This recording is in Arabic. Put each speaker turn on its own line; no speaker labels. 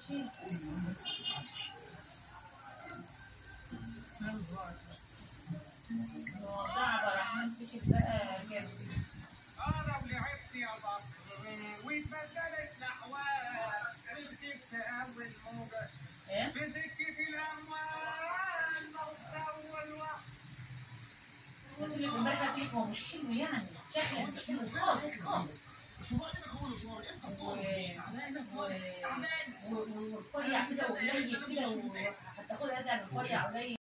ماشي. الموضوع عبد الرحمن فيك بقى جامد.
لو لعبت يا بكر واتبدلت الاحوال مسكت اول موجه في سكه الاموال اول وقت.
الصوت اللي بنبارك فيك هو مش حلو يعني، شكلك مش حلو خالص خالص. ورفيع كده وقليل كده، وهتاخدها ازعل رفيع قليل.